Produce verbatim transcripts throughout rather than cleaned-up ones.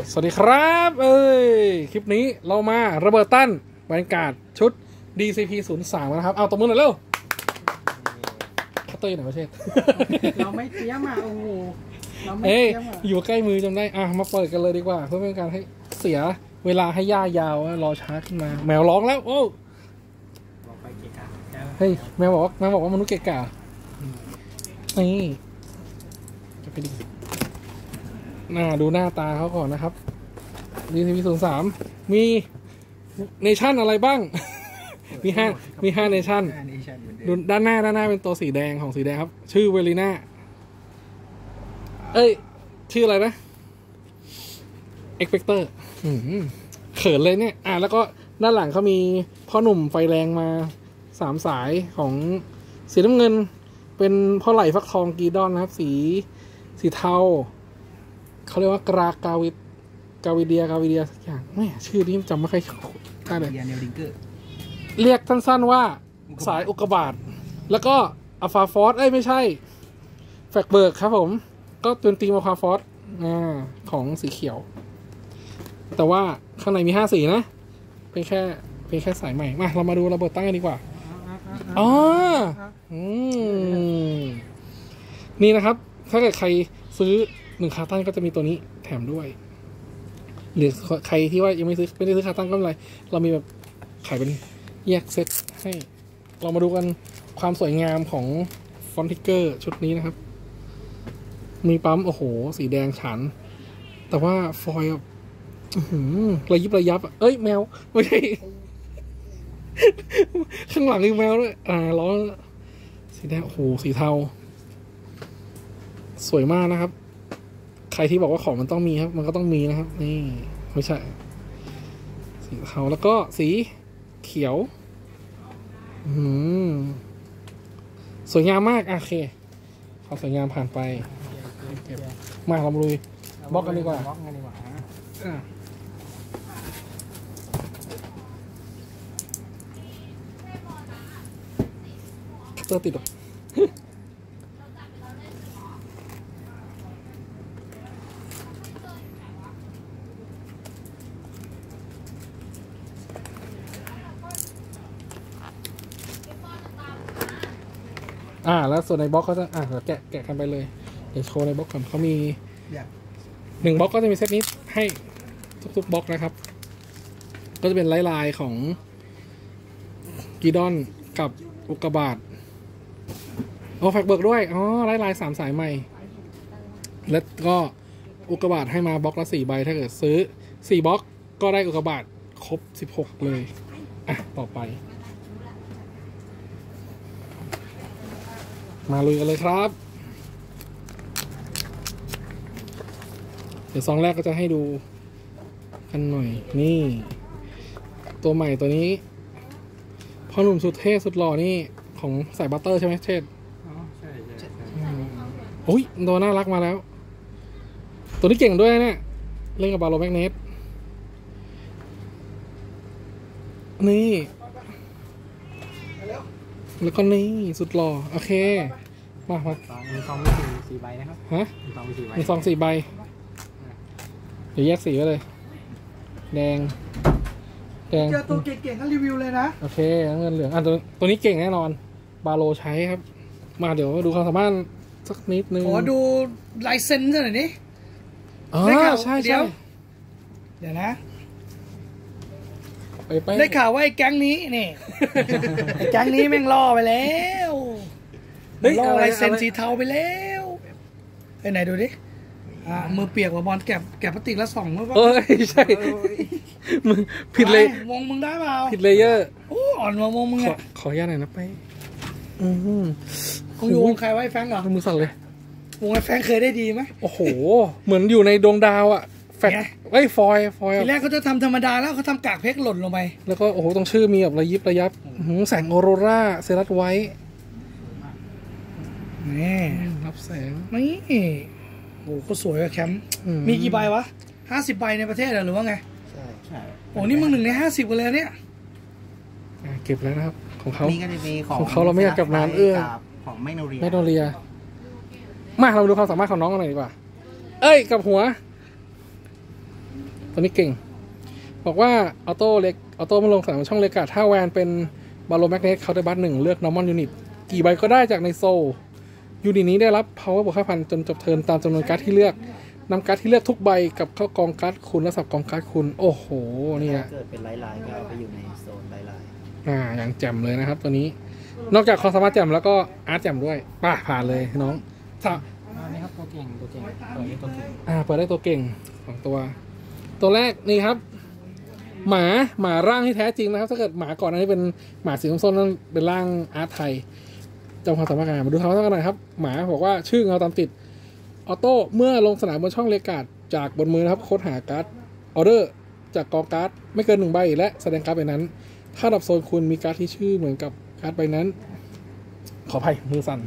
สวัสดีครับเอ้ยคลิปนี้เรามาระเบิดตั้นบรรยากาศชุด ดี ซี พี ศูนย์ สาม นะครับเอาตบมือหน่อยเร็วเขาเตยหน่อยประเทศเราไม่เตี้ยมาโอ้โหเราไม่เอ้ยเตี้ยมาอยู่ใกล้มือจำได้อ่ะมาเปิดกันเลยดีกว่าเพื่อไม่เป็นการให้เสียเวลาให้ย่ายาวรอช้าขึ้นมาแมวร้องแล้วโอ้เฮ้ยแมวบอกว่าแมวบอกว่ามนุษย์เกะกะนี่จะไปดูหน้าดูหน้าตาเขาก่อนนะครับ ดี ซี พี ศูนย์ สาม มีเนชั่นอะไรบ้าง มีห้ามีห้าเนชั่นดูด้านหน้าด้านหน้าเป็นตัวสีแดงของสีแดงครับ ชื่อเวลิน่าเอ้ย ชื่ออะไรนะ เอ็กเ e กเตอร์เขินเลยเนี่ย อ่ะแล้วก็ด้านหลังเขามีพ่อหนุ่มไฟแรงมาสามสายของสีน้ำเงิน เป็นพ่อไหล่ฟักทองกีดอนนะครับ สีสีเทาเขาเรียกว่ากรากาวิดกาวิเดียกาวิเดียสักอย่างแม่ชื่อนี้จำไม่ค่อยได้เลยเรียกสั้นๆว่าสายอุกกาบาตแล้วก็อัลฟาฟอสเอ้ยไม่ใช่แฟกเบิร์กครับผมก็เป็นตีมอัลฟาฟอสอ่าของสีเขียวแต่ว่าข้างในมีห้าสีนะเป็นแค่เป็นแค่สายใหม่มาเรามาดูระเบิดตั้งกันดีกว่าอ๋ออืมนี่นะครับถ้าเกิดใครซื้อหนึ่งคาร์ตันก็จะมีตัวนี้แถมด้วยหรือใครที่ว่ายังไม่ซื้อไม่ได้ซื้อคาร์ตันก็ไม่เป็นไรเรามีแบบขายเป็นแยกเซตให้เรามาดูกันความสวยงามของฟอนต์ทิกเกอร์ชุดนี้นะครับมีปั๊มโอ้โหสีแดงฉานแต่ว่าฟอยล์ระยิบระยับเอ้ยแมวไม่ใช่ ข้างหลังมีแมวด้วยอ่าล้อสีแดงโอ้โหสีเทาสวยมากนะครับใครที่บอกว่าของมันต้องมีครับมันก็ต้องมีนะครับนี่ไม่ใช่สีเทาแล้วก็สีเขียวอืมสวยงามมากโอเคความสวยงามผ่านไปมาเรามาลุยบล็อกกันดีกว่าบล็อกกันดีกว่าตัวติดหรออ่าแล้วส่วนในบล็อกเขาจะอ่าแกะแกะกันไปเลยเดี๋ยวโชว์ในบล็อกก่อนเขามีหนึ่งบล็อกก็จะมีเซตนี้ให้ทุกๆบล็อกนะครับก็จะเป็นลายลายของกีดอนกับอุกกาบาตโอ้แฟกเบิร์กด้วยอ๋อลายลายสามสายใหม่แล้วก็อุกกาบาตให้มาบล็อกละสี่ใบถ้าเกิดซื้อสี่บล็อกก็ได้อุกกาบาตครบสิบหกเลยอ่ะต่อไปมาลุยกันเลยครับเดี๋ยวซองแรกก็จะให้ดูกันหน่อยนี่ตัวใหม่ตัวนี้พ่อหนุ่มสุดเท่สุดหล่อนี่ของสายบัตเตอร์ใช่ไหมเชษอ๋อใช่ใช่โอ้ยตัวน่ารักมาแล้วตัวนี้เก่งด้วยเนี่ยเล่นกับบาโลแมกเนสนี่แล้วก็นี่สุดหล่อโอเคมามามีซองมีสี่สี่ใบนะครับฮะมีซองมีสี่ใบมีซองสี่ใบเดี๋ยวแยกสีไว้เลยแดงแดงเจอตัวเก่งๆก็รีวิวเลยนะโอเคเงินเหลืองอ่ะตัวตัวนี้เก่งแน่นอนบาโลใช้ครับมาเดี๋ยวดูความสามารถสักนิดนึงขอดูลายเซ็นหน่อยนี่อ๋อใช่ใช่เดี๋ยวนะได้ข่าวว่าไอ้แก๊งนี้นี่ไอ้แก๊งนี้แม่งล่อไปแล้วล่อลายเซ็นสีเทาไปแล้วไอ้ไหนดูดิอ่ามือเปียกว่าบอลแกะแกะพลาสติกแล้วส่องมั้งเอ้ยใช่มึงผิดเลยมองมึงได้เปล่าผิดเลเยอร์โอ้อ่อนมามองมึงอ่ะขออนุญาตหน่อยนะไปอืมคงอยู่วงใครไว้แฟงเหรอมือสั่นเลยวงไอ้แฟงเคยได้ดีไหมโอ้โหเหมือนอยู่ในดวงดาวอ่ะแฟกไอ้ฟอยฟอยทีแรกเขาจะทำธรรมดาแล้วเขาทำกากเพชรหล่นลงไปแล้วก็โอ้โหต้องชื่อมีแบบระยิบระยับแสงออโรราเซรัสไว้นี่รับแสงนี่โอ้ก็สวยอะแคมป์มีกี่ใบวะห้าสิบใบในประเทศหรือว่าไงใช่ใช่โอ้นี่มึงหนึ่งในห้าสิบกันเลยเนี่ยเก็บแล้วนะครับของเขานี่ก็จะมีของของเขาเราไม่อยากกับนานเอื้อของแมกโนเรียแมกโนเรียมาเราดูความสามารถของน้องกันหน่อยดีกว่าเอ้ยกับหัวตัวนี้เก่งบอกว่าออโต้เล็กออโต้มาลงสนามช่องเลกาถ้าแวนเป็นบาโลแมกเนตเคาน์เตอร์บัสหนึ่งเลือกนอร์มอนยูนิตกี่ใบก็ได้จากในโซลยูนิตนี้ได้รับ power บวกห้าพันจนจบเทิร์นตามจำนวนการ์ดที่เลือกนำการ์ดที่เลือกทุกใบกับเข้ากองการ์ดคุณและสับกองการ์ดคุณโอ้โหนี่ฮะเกิดเป็นไลท์ไลน์ก็เอาไปอยู่ในโซนไลท์ไลน์อ่าอย่างแจ่มเลยนะครับตัวนี้นอกจากความสามารถแจ่มแล้วก็อาร์ตแจ่มด้วยป่ะผ่านเลยน้องสามอันนี้ครับตัวเก่งตัวเก่งตัวนี้ตัวเก่งอ่าเปิดได้ตัวเก่งสองตัว ตัวแรกนี่ครับ หมาหมาร่างที่แท้จริงนะครับถ้าเกิดหมาก่อนอันนี้เป็นหมาสีส้มๆนั่นเป็นร่างอาร์ตไทยจำความสามารถกันมาดูความสามารถกันหน่อยครับหมาบอกว่าชื่อเงาตามติดออโต้เมื่อลงสนามบนช่องเลกาดจากบนมือนะครับค้นหาการ์ดออเดอร์จากกองการ์ดไม่เกินหนึ่งใบและแสดงการ์ดใบนั้นถ้าดับโซนคุณมีการ์ดที่ชื่อเหมือนกับการ์ดใบนั้นขออภัยมือสั่น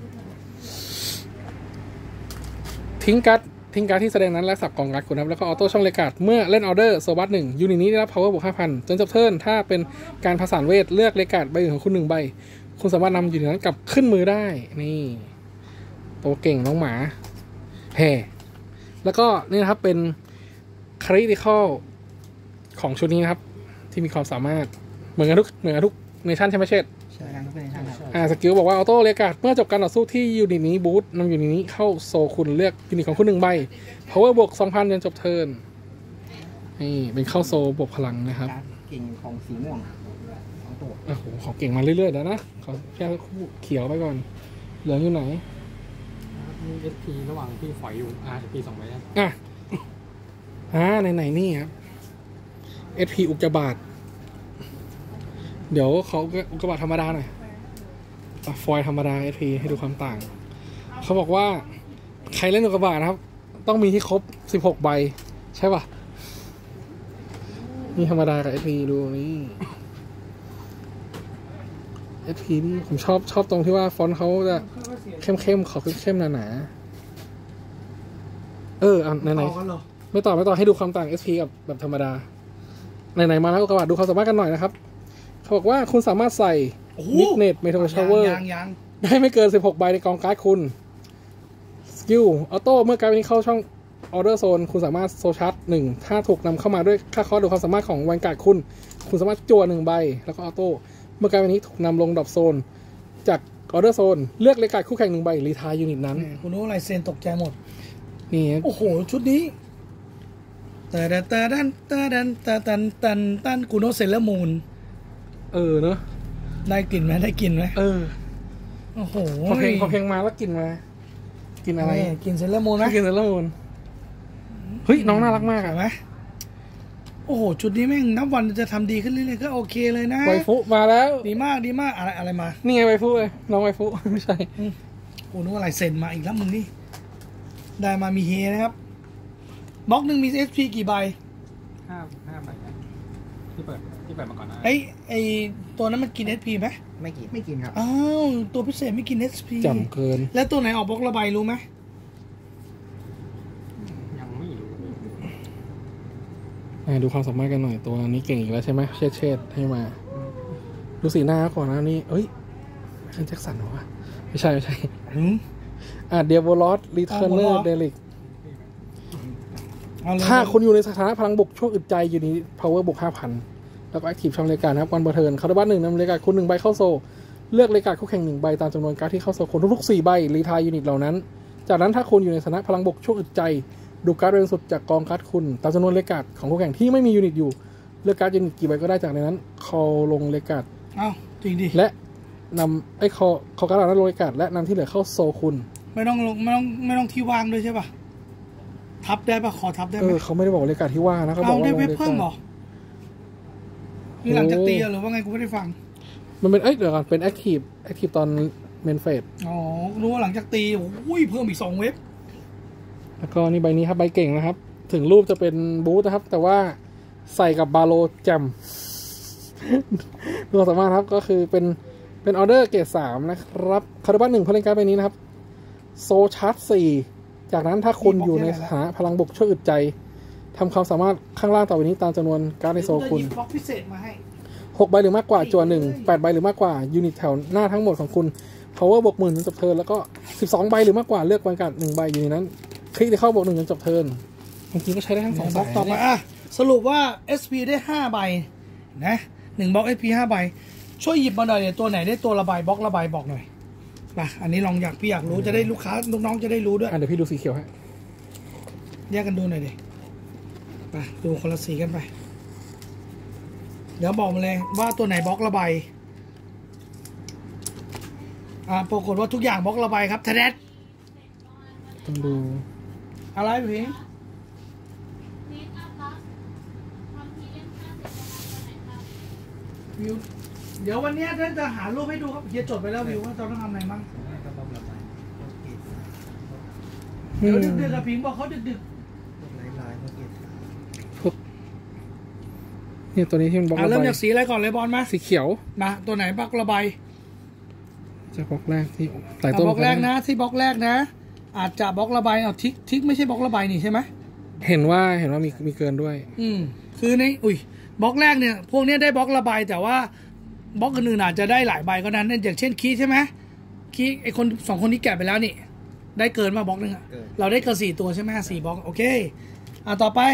ทิ้งการ์ดทิ้งการ์ดที่แสดงนั้นและสับกองการ์ดคุณครับแล้วก็ออโต้ช่องเลกาดเมื่อเล่นออเดอร์โซบัสหนึ่งยูนิตนี้ได้รับ power บวกห้าพันจนจบเทิร์นถ้าเป็นการผสานเวทเลือกเลกาดใบอื่นของคุณหนึ่งใบคุณสามารถนำยูนิตนั้นกลับขึ้นมือได้นี่ตัวเก่งน้องหมาแฮ่แล้วก็นี่นะครับเป็นคริติคอลของชุดนี้นะครับที่มีความสามารถเหมือนกันทุกเหมือนกันทุกเนชั่นใช่ไหมเชษใช่ครับเป็นช่างครับอ่าสกิลบอกว่าออโต้เลกาดเมื่อจบการต่อสู้ที่ยูนิตนี้บูทนำยูนิตนี้เข้าโซคุณเลือกยูนิตของคุณหนึ่งใบ power บวก สองพัน จนจบเทิร์นนี่เป็นเข้าโซบวกพลังนะครับการเก่งของสีม่วงสองตัวโอ้โหของเก่งมาเรื่อยๆแล้วนะขอแค่คู่เขียวไปก่อนเหลืองอยู่ไหนมีเอสพีระหว่างที่ฝอยอยู่อาร์พีสองใบนะอ่ะอ่าไหนๆนี่ครับ เอส พี อุกกาบาตเดี๋ยวเขาอุกกาบาตธรรมดาหน่อยอ่ะฟอยล์ธรรมดา เอส พี ให้ดูความต่างเขาบอกว่าใครเล่นอุกกาบาตนะครับต้องมีที่ครบสิบหกใบใช่ป่ะนี่ธรรมดากับ เอส พี ดูนี่ เอส พี นี่ผมชอบชอบตรงที่ว่าฟอนต์เขาจะเข้มๆขอบเข้มๆหนาๆเอออ่ะไหนต่อกันเหรอๆไม่ต่อไม่ต่อให้ดูความต่าง เอส พี กับแบบธรรมดาไหนๆมาแล้วอุกกาบาตดูความสามารถกันหน่อยนะครับเขาบอกว่าคุณสามารถใส่มิกเนตเมทัลชาเวอร์ยังยังได้ไม่เกินสิบหกใบในกองการ์ดคุณสกิลออโต้เมื่อการ์ดนี้เข้าช่องออเดอร์โซนคุณสามารถโซชาร์จหนึ่งถ้าถูกนำเข้ามาด้วยค่าคอร์สหรือความสามารถของแวนการ์ดคุณคุณสามารถจั่วหนึ่งใบแล้วก็ออโต้เมื่อการ์ดนี้ถูกนำลงดรอปโซนจากออเดอร์โซนเลือกเลกาดคู่แข่งหนึ่งใบรีทายยูนิตนั้นคุณรู้อะไรเซนตกใจหมดนี่โอ้โห ชุดนี้ตาดันตาดันตาดันตาดันตันตันกูโนเซเลอร์มูนเออเนอะได้กลิ่นไหมได้กลิ่นไหมเออโอ้โหพอเพลงพอเพลงมาแล้วกินมา กินอะไรนี่กลิ่นเซเลอร์มูนไหมกินเซเลอร์มูนเฮ้ยน้องน่ารักมากเห็อะนไหมโอ้โห ชุดนี้แม่งนับวันจะทำดีขึ้นเรื่อยๆก็โอเคเลยนะไวฟุมาแล้วดีมากดีมากอะไรอะไรมานี่ไงไวฟุเลยน้องไวฟุ ไม่ใช่โอ้นึกว่าอะไรเซ็นมาอีกแล้วมึงนี่ ได้มามีเฮนะครับบล็อกหนึ่งมีเอสพีกี่ใบห้าห้าใบนะที่เปิดที่เปิดมาก่อนนะไอ้ไอ้ตัวนั้นมันกินเอสพีไหมไม่กินไม่กินครับอ้าวตัวพิเศษไม่กินเอสพีจำเกินแล้วตัวไหนออกบล็อกละใบรู้ไหมยังไม่รู้อ่ะดูความสามารถกันหน่อยตัวนี้เก่งอีกแล้วใช่ไหมเชดเชดให้มา ดูสีหน้าก่อนนะนี่เอ้ยเคนแจ็คสันเหรอวะไม่ใช่ไม่ใช่อืมอ่ะเดียโบลอสรีเทอร์เนออ๋อร์เดลิกเอาเลยถ้าคุณอยู่ในสถานะพลังบกช่วงอึดใจอยู่นี้ power บวกห้าพันแล้วก็ active ช่องเลกานะครับวันเบอร์เทิร์นคาร์บัสหนึ่งนำเลกาคุณหนึ่งใบเข้าโซ เลือกเลกาคู่แข่งหนึ่งใบตามจำนวนการ์ดที่เข้าโซคนทุกๆสี่ใบรีทายยูนิตเหล่านั้น จากนั้นถ้าคุณอยู่ในสถานะพลังบกช่วงอึดใจดูการ์ดเรียงสุดจากกองการ์ดคุณตามจำนวนเลกาของคู่แข่งที่ไม่มียูนิตอยู่เลือกการ์ดยูนิตกี่ใบก็ได้จากในนั้นคอลงเลกาเอ้าจริงดิและนำไอ้คอคอการ์ดเหล่านั้นลงเลกาและนำที่เหลือเข้าโซคุณไม่ต้องลงไม่ต้องไม่ต้องที่วางด้วยใช่ป่ะ ทับได้ป่ะ ขอทับได้เอไหมอเขาไม่ได้บอกเลกาที่ว่านะเขาบอเอากว่าได้ลงเว็บเลเพิ่มเหรกาอนี่หลังจากตีเหรอว่าไงกูไม่ได้ฟังมันเป็นเอ้ยเดี๋ยวก่อนเป็นแอคทีฟแอคทีฟตอนเมนเฟสอ๋อ รู้ว่าหลังจากตีโอ้ยเพิ่มอีกสองเว็บแล้วก็นี่ใบนี้ครับใบเก่งนะครับ ถึงรูปจะเป็นบูธนะครับ แต่ว่าใส่กับบาโลแจม ดูความสามารถครับก็คือเป็นเป็นออเดอร์เกรดสามนะครับคาร์บัสหนึ่งพลังการดใบนี้นะครับโซชาร์จสี่จากนั้นถ้าคุณอยู่ในสถานะพลังบกช่วยอึดใจทำความสามารถข้างล่างต่อไปนี้ตามจำนวนการดในโซคุณเดี๋ยวกูจะหยิบบล็อกพิเศษมาให้หกใบหรือมากกว่าจั่วหนึ่งแปดใบหรือมากกว่ายูนิตแถวหน้าทั้งหมดของคุณ power บวกหมื่นจนจบเทิร์นแล้วก็สิบสองใบหรือมากกว่าเลือกวันการ์ดหนึ่งใบอยู่ในนั้นคลิกที่เข้าบวกหนึ่งจนจบเทิร์นบางทีก็ใช้ได้ทั้งสองบล็สาอกยต่อไปอ่ะสรุปว่า เอส พี ได้ห้าใบนะหนึ่งบล็อก เอส พี ห้าใบช่วยหยิบมาหน่อยเนี่ยตัวไหนได้ตัวระบายบล็อกระบายบอกหน่อยมาอันนี้ลองอยากพี่อยากรู้จะได้ลูกค้าลูกน้องจะได้รู้ด้วยอ่ะเดี๋ยวพี่ดูสีเขียวให้แยกกันดูหน่อยดิไปดูคนละสีกันไปเดี๋ยวบอกมาเลยว่าตัวไหนบล็อกระบายอ่าปรากฏว่าทุกอย่างบล็อกระบายครับแท้ๆต้องดูอะไรพี่วิวเดี๋ยววันนี้ท่านจะหารูปให้ดูครับเฮียจดไปแล้ววิวว่าเราต้องทำอะไรบ้างก็ต้องระบายพวกเกรดสามเดี๋ยวดึกๆกับพิงบอกเขาดึกพวกลายๆพวกเกรดสามพวกเนี่ยตัวนี้ที่มันบๆล็อกอ่ะระเริ่มบายจากสีอะไรก่อนเลยบอลมาสีเขียวมาตัวไหนบล็อกระบายจะบล็อกแรกที่หลายอ่ะตัวบล็อกแรกนะที่บล็อกแรกนะ อาจจะบล็อกระบายเอาทิกทิกไม่ใช่บล็อกระบายนี่ใช่ไหมเห็นว่าเห็นว่ามีมีเกินด้วยอืมคือในอุ้ยบล็อกแรกเนี่ยพวกเนี้ยได้บล็อกระบายแต่ว่าบล็อกอื่นๆอาจจะได้หลายใบก็นั้นนั่นอย่างเช่นคีใช่ไหมคีไอคนสองคนนี้แกะไปแล้วนี่ได้เกินมาบล็อกหนึ่งอะเราได้เกินสี่ตัวใช่ไหมสี่บล็อกโอเคอ่ะต่อไป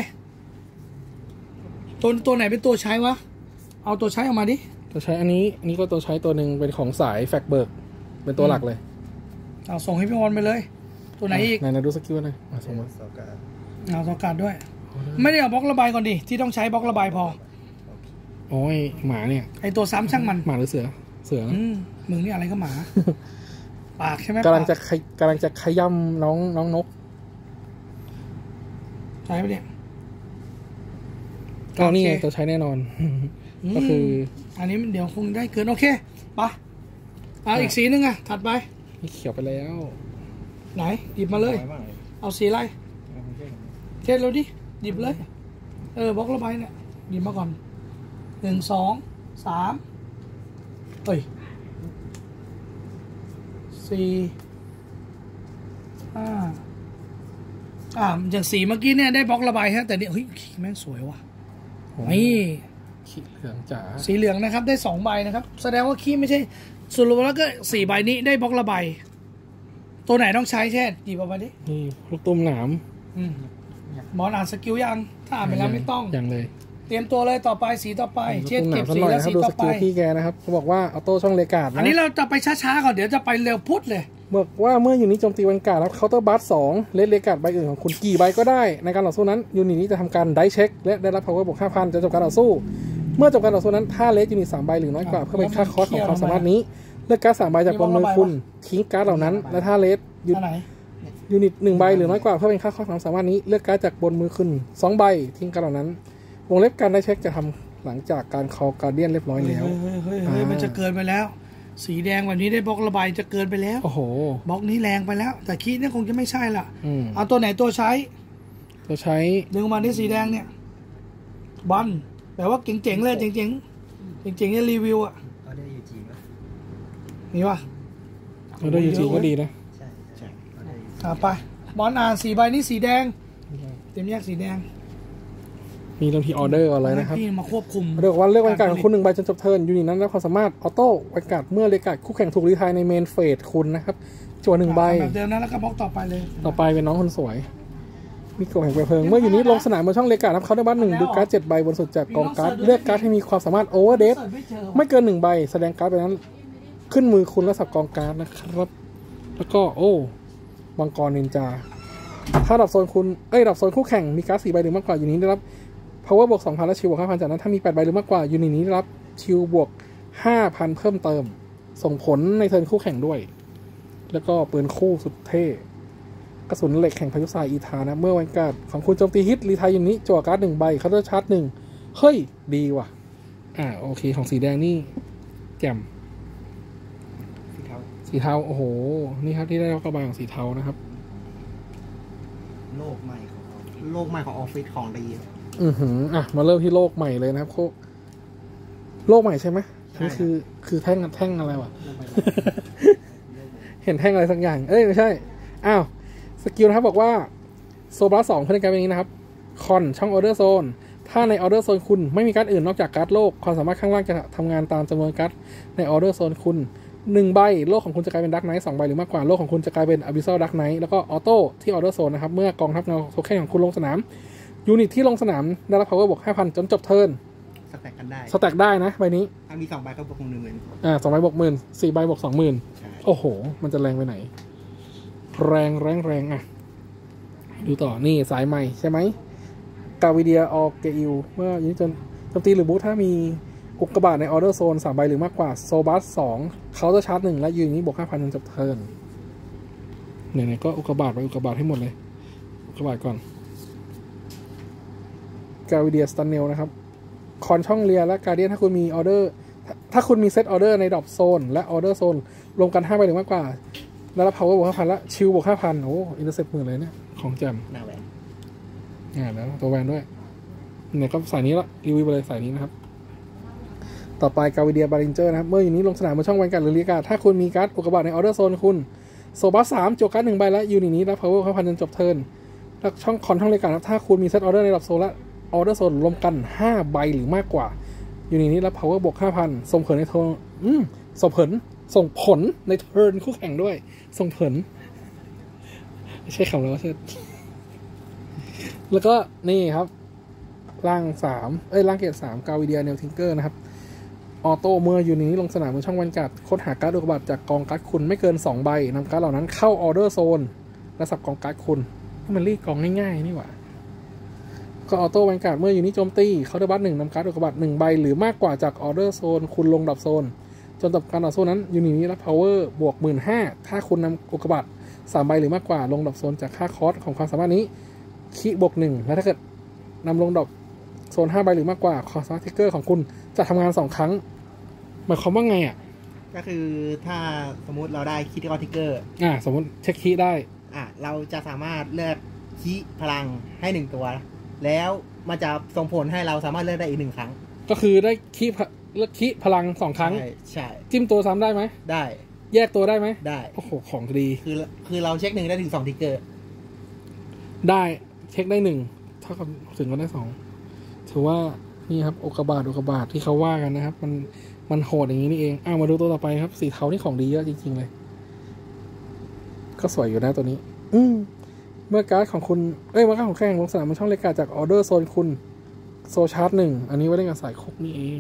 ตัวตัวไหนเป็นตัวใช้วะเอาตัวใช้ออกมาดิตัวใช้อันนี้อันนี้ก็ตัวใช้ตัวหนึ่งเป็นของสายแฟกเบิร์กเป็นตัวหลักเลยเอาส่งให้พี่วอนไปเลย ตัวไหนอีกไหนๆดูสกิลหน่อยอ่ะส่งมาสกัดเอาสกัดด้วย ไม่ได้เอาบล็อกระบายก่อนดิที่ต้องใช้บล็อกระบายพอโอ้ยหมาเนี่ยไอตัวซ้ำช่างมันหมาหรือเสือเสือนะอืมมึงนี่อะไรก็หมา ปากใช่ไหมกำลังจะปาขยกำลังจะขย้ำน้องน้องนกใช่ไหมเนี่ยก็นี่ไงโอเคตัวใช้แน่นอน ก็คืออันนี้มันเดี๋ยวคงได้เกินโอเคไปเอาอีกสีหนึงอะถัดไปนี่เขียวไปแล้วไหนหยิบมาเลยน้อยมากเลยเอาสีอะไรเอาไม่ใช่ผมเทสเราดิหยิบเลย เออบล็อกระบายเนี่ยหยิบมาก่อนหนึ่งสองสามเฮ้ยสี่ห้าอ่าอย่างสีเมื่อกี้เนี่ยได้บล็อกระบายฮะแต่เนี่ยเฮ้ยแม่งสวยว่ะโอ้นี่ขีเหลืองจ๋าสีเหลืองนะครับได้สองใบนะครับ แสดงว่าขี้ไม่ใช่สรุปแล้วก็สี่ใบนี้ได้บล็อกละใบ ตัวไหนต้องใช้เช่นหยิบออกมาดินี่ลูกตุ้มหนามอืมหมอนอ่านสกิลยังถ้าอ่านไปแล้วไม่ต้องอย่างเลยเตรียมตัวเลยต่อไปสีต่อไปลูกเช่นตุ้มหนาเก็มบสักสีหน่อยแล้วนะครับดูสีต่สอไปกิลพี่แกนะครับเขาบอกว่าออโต้ช่องเลกาดอันนะนี้เราจะไปช้าๆก่อนเดี๋ยวจะไปเร็วพุทธเลยบอกว่าเมื่อยูนิตโจมตีวันการ์ดรับเคาน์เตอร์บัสสองเลสเลกาดใบอื่นของคุณกี่ใบก็ได้ในการต่อสู้นั้นยูนิตนี้จะทำการไดเช็คและได้รับ power บวกห้าพันจะจบการต่อสู้ เมื่อจบการต่อสู้นั้นถ้าเลสยูนิตสามใบหรือน้อยกว่าเพื่อเป็นค่าคอสของความสามารถนี้เลือกการ์ดสามใบจากบนมือคุณทิ้งการ์ดเหล่านั้นและถ้าเลสยูอันไหนยูนิตหนึ่งใบหรือน้อยกว่าเพื่อเป็นค่าคอสของความสามารถนี้เลือกการ์ดจากบนมือคุณสองใบทิ้งการ์ดเหล่านั้นวงเล็บการไดเช็คจะทำหลังจากการคอการเดียนเรียบร้อยแล้วเฮ้ยเฮ้ยเฮ้ยมันจะเกินไปแล้ว สีแดงแบบนี้ได้บล็อกระบายจะเกินไปแล้วโอ้โหบล็อกนี้แรงไปแล้ว แต่คีเนี่ยคงจะไม่ใช่ละอืมเอาตัวไหนตัวใช้ตัวใช้ดึงมาที่สีแดงเนี่ยบอลแปลว่าเจ๋งๆเลยเจ๋งๆเจ๋งๆเนี่ยรีวิวอ่ะก็ได้ยูจีป่ะนี่วะตัวด้วยยูจีก็ดีนะใช่ใช่ก็ได้ยูจีอ่าไปบอลอ่านสีใบนี้สีแดงเต็มแยกสีแดงมีเรื่องที่ออเดอร์ก่อนเลยนะครับพี่มาควบคุมเรียกว่าเลือกวันการดของคุณหนึ่งใบจนจบเทิร์นยูนิตนั้นได้ความสามารถออโต้วันการดเมื่อเลกาดคู่แข่งถูกรีไทายในเมนเฟสคุณนะครับจั่วหนึ่งใบแบบเดิมนะแล้วก็บล็อกต่อไปเลยต่อไปเป็นน้องคนสวย มีกล่องแห่งเปลวเพลิง เมื่อยูนิตลงสนามบนช่องเลกาดนับเขาได้บัตรหนึ่งดูการ์ดเจ็ดใบบนสุดจากกองการ์ดเลือกการ์ดให้มีความสามารถโอเวอร์เดฟไม่เจอไม่เกินหนึ่งใบแสดงการ์ดไปนั้นขึ้นมือคุณและสับกองการ์ดนะครับ แล้วก็โอ้มังกรนินจาถ้าดับโซนคุณเอ้ยดับโซนคู่แข่งมีการ์ดสี่ใบหรือมากกว่ายูนิตได้รับ power บวก สองพัน และชิลบวก ห้าพัน จากนั้นถ้ามีแปดใบหรือมากกว่ายูนิตนี้ได้รับชิลบวก ห้าพัน เพิ่มเติม ส่งผลในเทิร์นคู่แข่งด้วย แล้วก็ปืนคู่สุดเท่กระสุนเหล็กแข่งพายุทรายอีธานะเมื่อวันการ์ดของคุณโจมตีฮิตรีไทายยูนิตจั่วการ์ดหนึ่งใบเขาจะชาร์จหนึ่งเฮ้ย ดีว่ะ อ่าโอเคของสีแดงนี่แจ่มสีเทาสีเทาโอ้โห นี่ครับที่ได้รับกระบายของสีเทานะครับโลกใหม่ของเราโลกใหม่ของออฟฟิศของดีอือหืออ่ะมาเริ่มที่โลกใหม่เลยนะครับโคโลกใหม่ใช่ไหมนี่คือคือแท่งแท่งอะไรวะ เห็นแท่งอะไรสักอย่าง เอ้ยไม่ใช่ อ้าว สกิลนะครับบอกว่าโซบาสองเพื่อนการเป็นอย่างนี้นะครับ คอนช่องออเดอร์โซน ถ้าในออเดอร์โซนคุณไม่มีการ์ดอื่นนอกจากการ์ดโลก ความสามารถข้างล่างจะทำงานตามจำนวนการ์ดในออเดอร์โซนคุณหนึ่งใบโลกของคุณจะกลายเป็นดักไนท์สองใบหรือมากกว่าโลกของคุณจะกลายเป็นอบิซ a ลดักไนท์แล้วก็ออโต้ที่ออเดอร์โซนนะครับเมื่อกองทัพเงาโทเค็นของคุณลงสนามยูนิตที่ลงสนามได้รับ power บวก ห้าพัน จนจบเทิร์นสแต็กกันได้สแต็กได้นะใบนี้ถ้ามีสองใบก็บวกหนึ่งหมื่นอ่าสองใบบวกหมื่นสี่ใบบวกสองหมื่นใช่โอ้โห มันจะแรงไปไหน แรงแรงแรงอ่ะ ดูต่อนี่สายใหม่ใช่ไหมกาวิเดียออเกอิลเมื่อยูนิตจนโจมตีหรือบูทถ้ามีอุกกาบาตในออเดอร์โซนสามใบหรือมากกว่าโซบัสสองเคาน์เตอร์ชาร์จหนึ่งและยูนิตนี้บวกห้าพันจนจบเทิร์นไหนๆก็อุกกาบาตไปอุกกาบาตให้หมดเลยอุกกาบาตก่อนกาวิเดียสตันเนลนะครับคอนช่องเรียและการเดียนถ้าคุณมีออเดอร์ถ้าคุณมีเซตออเดอร์ในดรอปโซนและออเดอร์โซนรวมกันห้าใบหรือมากกว่าแล้วพาวเวอร์บวกห้าพันและชิลบวกห้าพันโอ้อินเตอร์เซ็ปต์หมื่นเลยเนี่ยของแจมหน้าแหวนอ่าแล้วตัวแวนด้วยเนี่ยก็สายนี้ละรีวิวไปเลยสายนี้นะครับต่อไปกาวิเดียบารินเจอร์นะครับเมื่ออยู่นี้ลงสนามบนช่องแวนการ์ดหรือเรียกการ์ดถ้าคุณมีการ์ดอุกกาบาตในออเดอร์โซนคุณโซบัสสามโจการ์ดหนึ่งใบและยูนิตนี้รับพาวเวอร์ห้าพันจนจบเทิร์นแล้วช่องคอนช่องเรียกการ์ดครับถ้าคุณมีเซตออเดอร์ในระดับโซนและออเดอร์โซนรวมกันห้าใบหรือมากกว่ายูนิตนี้รับพาวเวอร์บวกห้าพันส่งผลในโทนอืมส่งผลส่งผลในเทิร์นคู่แข่งด้วยส่งผลไม่ใช่คำแล้วใช่แล้วก็นี่ครับร่างสามเอ้ยร่างเกรดสามกาวิเดียเนลทิงเกอร์นะครับออโต้เมื่ออยู่นี้ลงสนามบนช่องแวนการ์ดค้นหาการ์ดอุกกาบาตจากกองการ์ดคุณไม่เกินสองใบนำการ์ดเหล่านั้นเข้าออเดอร์โซนและสับกองการ์ดคุณให้มันรีดกองง่ายๆนี่หว่าก็ออโต้แวนการ์ดเมื่ออยู่นี้โจมตีเคาน์เตอร์บัตหนึ่งนำการ์ดอุกกาบาตหนึ่งใบหรือมากกว่าจากออเดอร์โซนคุณลงดับโซนจนจบการต่อสู้นั้นยูนิตนี้รับพาวเวอร์บวกหมื่นห้าถ้าคุณนำอุกกาบาตสามใบหรือมากกว่าลงดับโซนจากค่าคอสของความสามารถนี้คีบวกหนึ่งและถ้าเกิดนำลงดับโซนห้าใบหรือมากกว่าคอสทิกเกอร์ของคุณจะทำงานสองครั้งหมายความว่าไงอ่ะก็คือถ้าสมมุติเราได้คิดทิกเกอร์อ่าสมมติเช็คคีย์ได้อ่ะเราจะสามารถเลือกคีพลังให้หนึ่งตัว แล้วมันจะส่งผลให้เราสามารถเลือกได้อีกหนึ่งครั้งก็คือได้คีย์เลือกคีย์พลังสองครั้งใช่ใช่จิ้มตัวซ้ำได้ไหมได้แยกตัวได้ไหมได้โอ้โหของดีคือคือเราเช็คหนึ่งได้ถึงสองทิกเกอร์ได้เช็คได้หนึ่งเท่ากับถึงก็ได้สองถือว่านี่ครับอุกกาบาตอุกกาบาตที่เขาว่ากันนะครับ มันมันโหดอย่างนี้นี่เองอ้าวมาดูตัวต่อไปครับสีเทานี่ของดีเยอะจริงๆเลยก็สวยอยู่นะตัวนี้ อืมเมื่อการ์ดของคุณเอ้ยเมื่อการ์ดของแข่งลงสนามบนช่องรายการจากออเดอร์โซนคุณโซชาร์จหนึ่งอันนี้ไว้เล่นกับสายคุกนี่เอง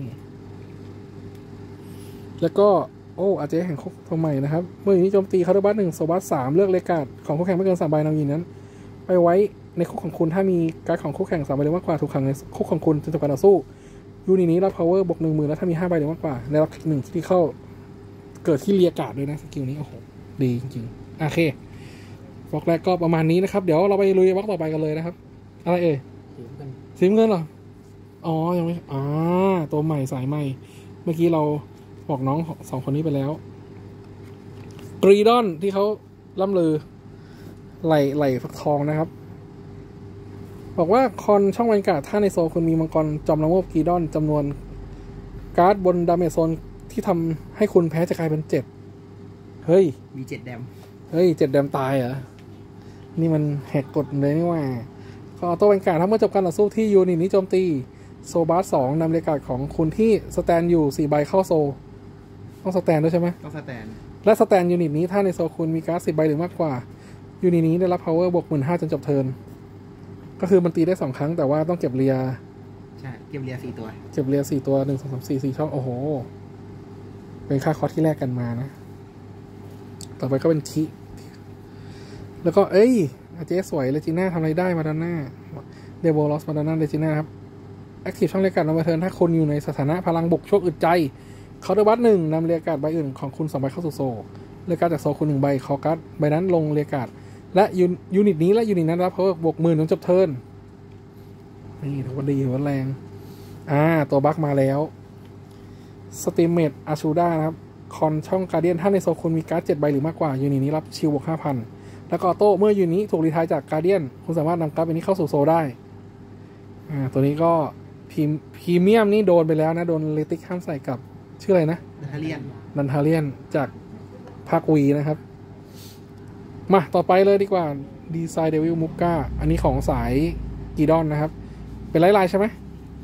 แล้วก็โอ้อาจจะแห่งคุกตัวใหม่นะครับเมื่อนี้โจมตีคาร์ดบัสหนึ่งโซบัสสามเลือกรายการของคู่แข่งไม่เกินสามใบนำยินนั้นไปไว้ในคุกของคุณถ้ามีการ์ดของคู่แข่งสามใบหรือมากกว่าถูกขังในคุกของคุณจนจบการต่อสู้ยูนิตนี้รับ power บวกหนึ่งหมื่นแล้วถ้ามีห้าใบหรือมากกว่าในรับหนึ่งที่เข้าเกิดที่เรียกาดด้วยนะสกิลนี้โอ้โหดีจริงๆโอเคบล็อกแรกก็ประมาณนี้นะครับเดี๋ยวเราไปลุยบล็อกต่อไปกันเลยนะครับอะไรเอ่ยสีเงินเหรออ๋อยังไม่อ่าตัวใหม่สายใหม่เมื่อกี้เราบอกน้องสองคนนี้ไปแล้วกรีดอนที่เขาล่ำลือไหลไหลฟักทองนะครับบอกว่าคอนช่องแวนการ์ดถ้าในโซนคุณมีมังกรจอมละโมบกรีดอนจำนวนการ์ดบนดาเมจโซนที่ทำให้คุณแพ้จะกลายเป็นเจ็ดเฮ้ยมีเจ็ดแดมเฮ้ยเจ็ดแดมตายเหรอนี่มันแหกกฎเลยนี่ว่าก็ออโต้แวนการ์ดถ้าเมื่อจบการต่อสู้ที่ยูนิตนี้โจมตีโซบาสสองนำเรกาดของคุณที่สแตนอยู่สี่ใบเข้าโซต้องสแตนด้วยใช่ไหมต้องสแตนและสแตนยูนิตนี้ถ้าในโซคุณมีการ์ดสิบใบหรือมากกว่ายูนิตนี้ได้รับ power บวกหมื่นห้าจนจบเทิร์นก็คือมันตีได้สองครั้งแต่ว่าต้องเก็บเรียใช่เก็บเรียสี่ตัวเก็บเรียสี่ตัวหนึ่งสองสามสี่สี่ช่องโอ้โหเป็นค่าคอร์สที่แรกกันมานะต่อไปก็เป็นคิแล้วก็เอ้ยอาเจสวยเลจิน่าทำอะไรได้มาดาน่าเดโบลอสมาดาน่าเลจิน่าครับแอคทีฟช่องเรียกการ์ดนำมาเทิร์นถ้าคุณอยู่ในสถานะพลังบุกโชคอึดใจเคาน์เตอร์บัสหนึ่งนำเรียกการ์ดใบอื่นของคุณสองใบเข้าสู่โซเรียกการ์ดจากโซคุณหนึ่งใบคอการ์ดใบนั้นลงเรียกการ์ดและยูนิตนี้และยูนิตนั้นรับเพราะบวกหมื่นจนจบเทิร์นนี่ถือว่าดีถือว่าแรงอ่าตัวบัคมาแล้วสตีมเมดอาชูด้านะครับคอนช่องการ์เดียนถ้าในโซคุณมีการ์ดเจ็ดใบหรือมากกว่ายูนิตนี้รับชิลบวกห้าพันแล้วก็ออโต้เมื่อยูนิตนี้ถูกรีไทร์จากการ์เดียนคุณสามารถนำการ์ดใบนี้เข้าสู่โซได้อ่าตัวนี้ก็พรีเมียมนี่โดนไปแล้วนะโดนเลติกห้ามใส่กับชื่ออะไรนะนันทาเลียนนันทาเลียนจากภาควีนะครับมาต่อไปเลยดีกว่าดีไซน์เดวิลมุก้าอันนี้ของสายกีดอนนะครับเป็นไลท์ไลน์ใช่ไหม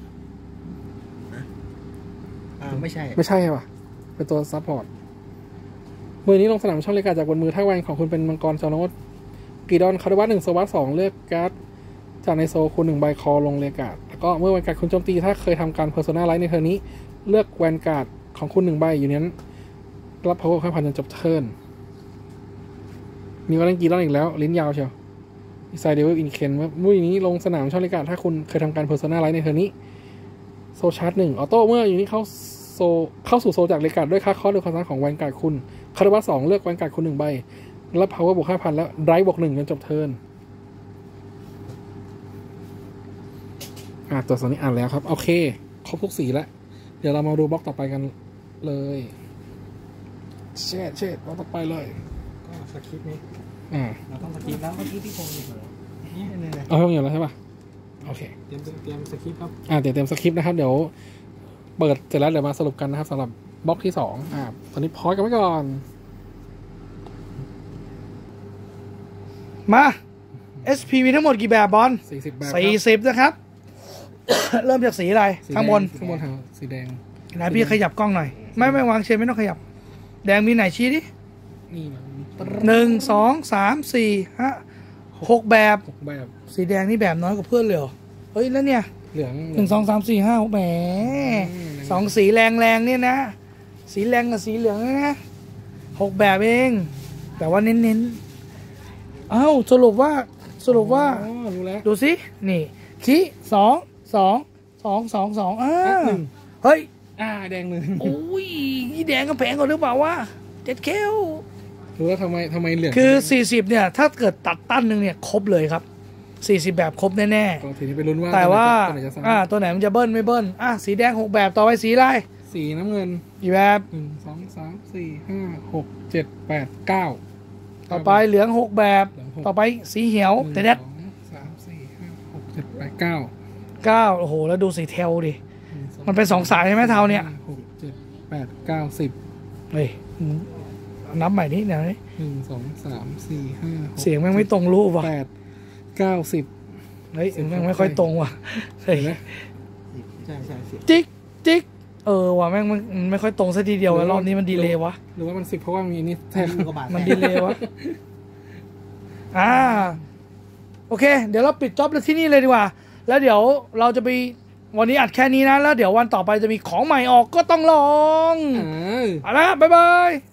อ่าไม่ใช่ไม่ใช่ป่ะเป็นตัวซัพพอร์ตมือนี้ลงสนามช่องเลกาจากบนมือถ้าแวนของคุณเป็นมังกรจอร์โนสกีดอนคาร์ดวัตหนึ่งโซวัตสองเลือกการ์ดจากในโซลคุณหนึ่งใบคอลงเรียกการ์ดแล้วก็เมื่อแวนการ์ดคุณโจมตีถ้าเคยทำการเพอร์โซนาไลท์ในเทอร์นนี้เลือกแวนการ์ดของคุณหนึ่งใบอยู่นั้นรับ power ห้าพันจนจบเทิร์นมีวันเล่นกีรอนอีกแล้วลิ้นยาวเชียวดีไซน์เดวิลอินเคนว่ามุ้ยนี้ลงสนามช่องเรียกการ์ดถ้าคุณเคยทำการเพอร์โซนาไลท์ในเทอร์นนี้โซชาร์จหนึ่งออโต้เมื่ออยู่นี้เข้าโซเข้าสู่โซจากเรียกการ์ดด้วยค่าคอร์ด้วยความสามารถของแวนการ์ดคุณคาร์บัสสองเลือกแวนการ์ดคุณหนึ่งใบรับ power บวกห้าพันแล้วไดรฟ์บวกหนึ่งจนจบเทิร์นอ่าตัวสนี้อ่านแล้วครับโอเคครบทุกสีแล้วเดี๋ยวเรามาดูบล็อกต่อไปกันเลยเช็ดเช็ดบล็อกต่อไปเลยก็สคริปต์นี้อ่าเราต้องสคริปต์แล้วเมื่อกี้ที่คงอยู่นี่นี่เลยเอาเพิ่มอยู่แล้วใช่ป่ะโอเคเตรียมเตรียมสคริปต์ครับอ่าเดี๋ยวเตรียมสคริปต์นะครับเดี๋ยวเปิดเสร็จแล้วเดี๋ยวมาสรุปกันนะครับสำหรับบล็อกที่สองอ่าตอนนี้พอยกันไว้ก่อนมา เอส พี มีทั้งหมดกี่แบบบอลสี่สิบแบบสี่สิบนะครับ เริ่มจากสีอะไรสีแดข้างบนข้างบนทางสีแดงไหนพี่ขยับกล้องหน่อย ไม่ไม่วางเชนไม่ต้องขยับ แดงมีไหนชี้ดินี่นะหนึ่งสองสามสี่ห้าหกแบบหกแบบสีแดงนี่แบบน้อยกว่าเพื่อนเลยเหรอเฮ้ยแล้วเนี่ยเหลืองหนึ่งสองสามสี่ห้าหกแหมสองสีแรงแรงๆเนี่ยนะ สีแรงกับสีเหลืองเนี่ยนะหกแบบเอง แต่ว่าเน้นๆเอ้าสรุปว่าสรุปว่าอ๋อรู้แล้วดูสินี่ชี้สองสองสองสองสองอ่าหนึ่งเฮ้ยอ่าแดงหนึ่งโอ้ยนี่แดงก็แพงกว่าหรือเปล่าวะเจ็ดเคลรู้แล้วทำไมทำไมเหลืองคือสี่สิบเนี่ย ถ้าเกิดตัดตั้นหนึ่งเนี่ย ครบเลยครับสี่สิบแบบครบแน่ก็ทีนี้ไปลุ้นว่าๆ แต่ว่าตัวไหนจะซ้อ่า ตัวไหนมันจะเบิ้ลไม่เบิ้ลอ่ะสีแดงหกแบบต่อไปสีอะไรำสีน้ำเงินกี่แบบหนึ่งสองสามสี่ห้าหกเจ็ดแปดเก้าต่อไปเหลืองหกแบบเหลืองหกต่อไปสีเหียวหแต่นึ่งเด็ดสองสามสี่ห้าหกเจ็ดแปดเก้าเก้าโอ้โห แล้วดูสีเทลดิ มันเป็นสองสายใช่ไหมเทาเนี่ยหกเจ็ดแปดเก้าสิบเฮ้ยนับใหม่นิดหน่อยหนึ่งสองสามสี่ห้าหกเสียงแม่งไม่ตรงรูปว่ะแปดเก้าสิบเฮ้ยเสียงแม่งไม่ค่อยตรงว่ะเฮ้ยเห็นไหมใช่ใช่สิจิ๊กจิ๊กเออว่ะแม่งมันมันไม่ค่อยตรงซะทีเดียวแล้วรอบนี้มันดีเลย์วะหรือว่ามันสิบเพราะว่ามีนี่แทแทนนกว่าบาทมันดีเลย์วะ อ่า โอเค เดี๋ยวเราปิดจ็อบที่นี่เลยดีกว่า แล้วเดี๋ยวเราจะไปวันนี้อัดแค่นี้นะ แล้วเดี๋ยววันต่อไปจะมีของใหม่ออกก็ต้องลองอ่าเอาละบ๊ายบาย